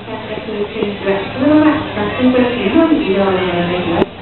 それは、学生から日本に移動をお願いします。